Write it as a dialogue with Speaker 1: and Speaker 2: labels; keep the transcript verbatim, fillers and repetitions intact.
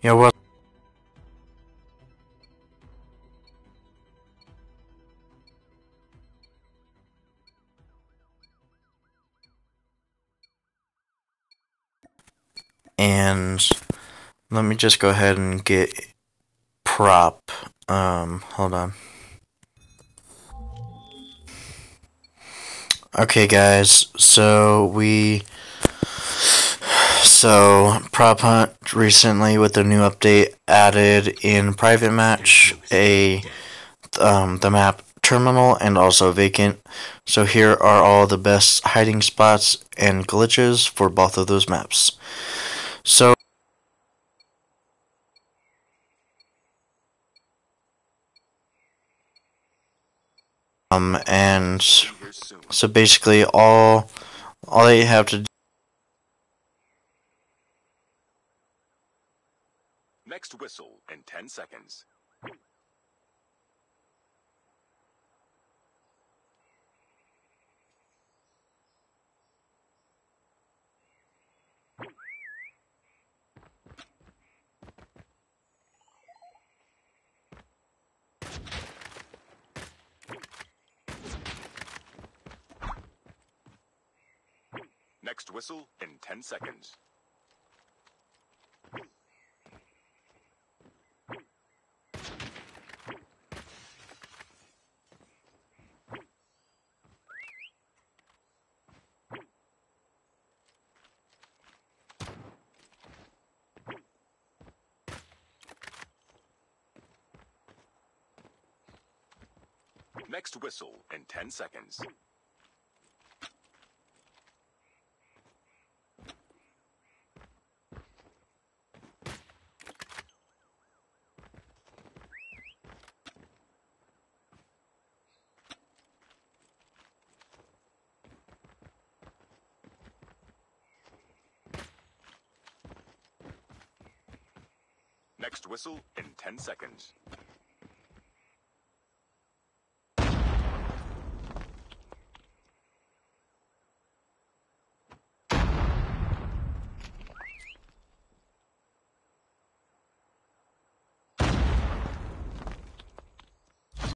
Speaker 1: Yeah, well, and let me just go ahead and get prop. Um, hold on. Okay, guys, so we so prop hunt recently with the new update added in private match a um, the map terminal and also vacant. So here are all the best hiding spots and glitches for both of those maps. So um and so basically all all that you have to do.
Speaker 2: Next whistle in ten seconds. Next whistle in ten seconds. Next whistle in ten seconds. Next whistle in ten seconds.